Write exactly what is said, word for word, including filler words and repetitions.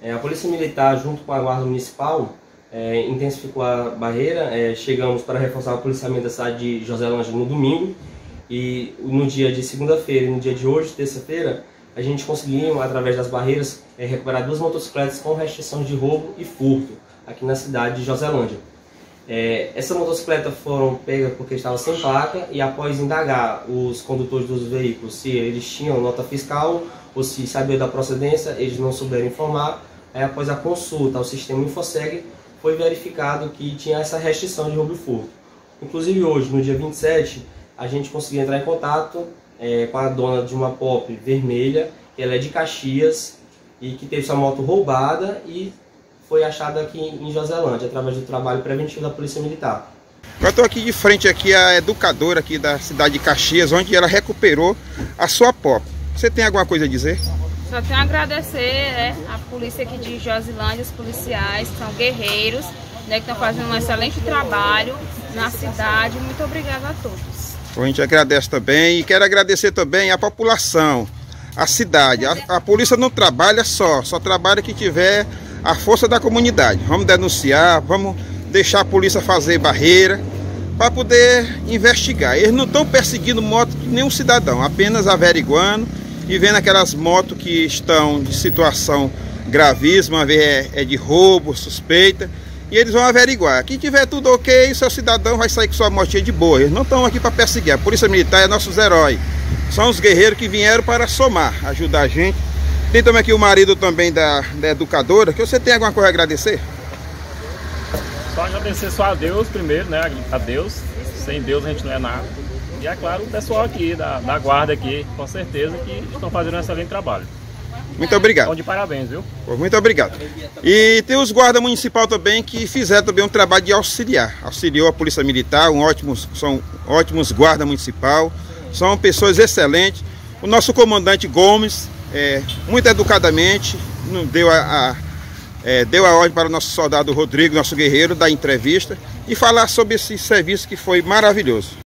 É, a Polícia Militar, junto com a Guarda Municipal, é, intensificou a barreira. É, chegamos para reforçar o policiamento da cidade de Joselândia no domingo, e no dia de segunda-feira e no dia de hoje, terça-feira, a gente conseguiu, através das barreiras, é, recuperar duas motocicletas com restrição de roubo e furto aqui na cidade de Joselândia. É, essas motocicletas foram pegas porque estavam sem placa, e após indagar os condutores dos veículos se eles tinham nota fiscal ou se sabiam da procedência, eles não souberam informar. Aí, após a consulta ao sistema Infoseg, foi verificado que tinha essa restrição de roubo e furto. Inclusive hoje, no dia vinte e sete, a gente conseguiu entrar em contato é, com a dona de uma Pop vermelha, que ela é de Caxias e que teve sua moto roubada e foi achada aqui em Joselândia, através do trabalho preventivo da Polícia Militar. Eu estou aqui de frente aqui à educadora aqui da cidade de Caxias, onde ela recuperou a sua Pop. Você tem alguma coisa a dizer? Só tenho a agradecer é, a polícia aqui de Joselândia, os policiais, que são guerreiros, né, que estão fazendo um excelente trabalho na cidade. Muito obrigada a todos. A gente agradece também, e quero agradecer também a população, a cidade. A, a polícia não trabalha só, só trabalha que tiver a força da comunidade. Vamos denunciar, vamos deixar a polícia fazer barreira para poder investigar. Eles não estão perseguindo moto de nenhum cidadão, apenas averiguando e vendo aquelas motos que estão de situação gravíssima, é, é de roubo, suspeita, e eles vão averiguar. Quem tiver tudo ok, o seu cidadão vai sair com sua motinha de boa. Eles não estão aqui para perseguir. A Polícia Militar é nossos heróis. São os guerreiros que vieram para somar, ajudar a gente. Tem também aqui o marido também da, da educadora, que você tem alguma coisa a agradecer? Só agradecer só a Deus primeiro, né? A Deus. Sem Deus a gente não é nada. E é claro, o pessoal aqui, da, da guarda aqui, com certeza que estão fazendo um excelente trabalho. Muito obrigado. Então, de parabéns, viu? Muito obrigado. E tem os guardas municipais também que fizeram também um trabalho de auxiliar. Auxiliou a Polícia Militar, um ótimos, são ótimos guardas municipais, são pessoas excelentes. O nosso comandante Gomes, é, muito educadamente, deu a, a, é, deu a ordem para o nosso soldado Rodrigo, nosso guerreiro, dar entrevista e falar sobre esse serviço que foi maravilhoso.